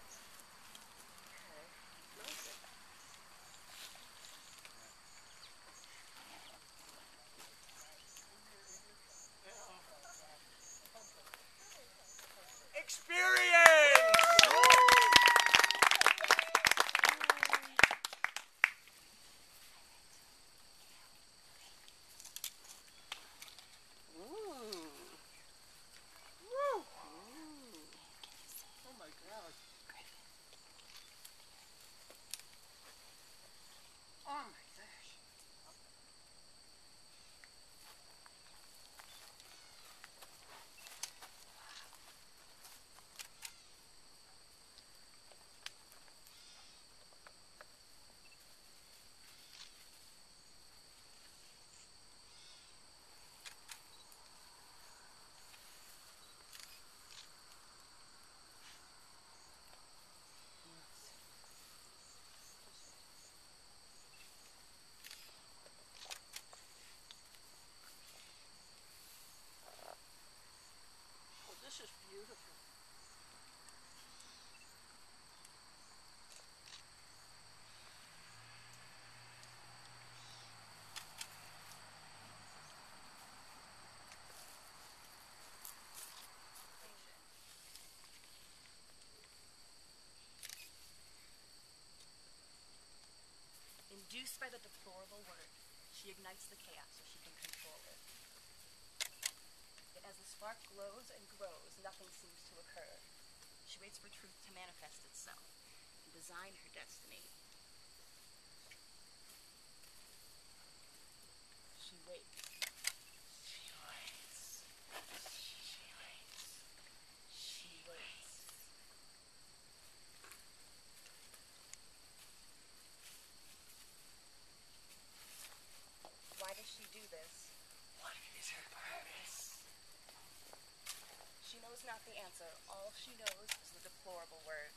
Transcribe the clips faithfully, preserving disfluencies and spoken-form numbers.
Experience! This is beautiful. Induced by the deplorable word, she ignites the chaos so she can control it. Yet as the spark glows and grows, nothing seems to occur. She waits for truth to manifest itself and design her destiny. She waits. She waits. She waits. She waits. Why does she do this? What is her purpose? She knows not the answer. All she knows is the deplorable word.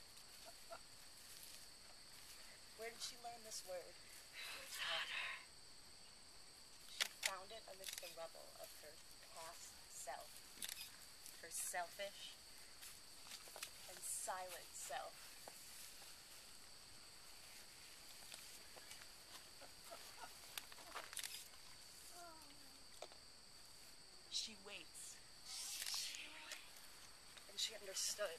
Where did she learn this word? Who taught her? She found it amidst the rubble of her past self. Her selfish and silent self. She waits. She waits. And she understood.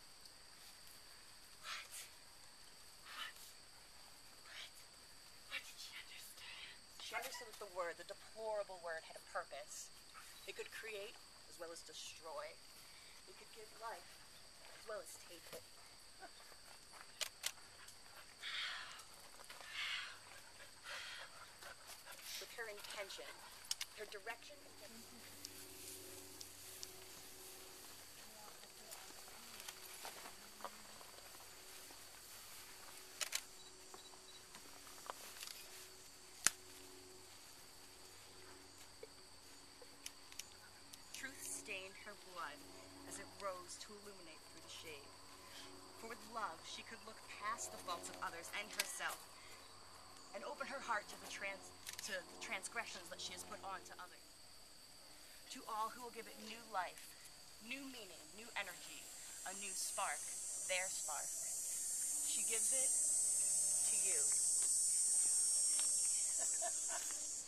What? What? What? What did she understand? She understood that the word, the deplorable word, had a purpose. It could create as well as destroy. It could give life as well as take it. With her intention, her direction, truth stained her blood as it rose to illuminate through the shade. For with love, she could look past the faults of others and herself, and open her heart to the trans to the transgressions that she has put on to others. To all who will give it new life, new meaning, new energy, a new spark, their spark. She gives it to you.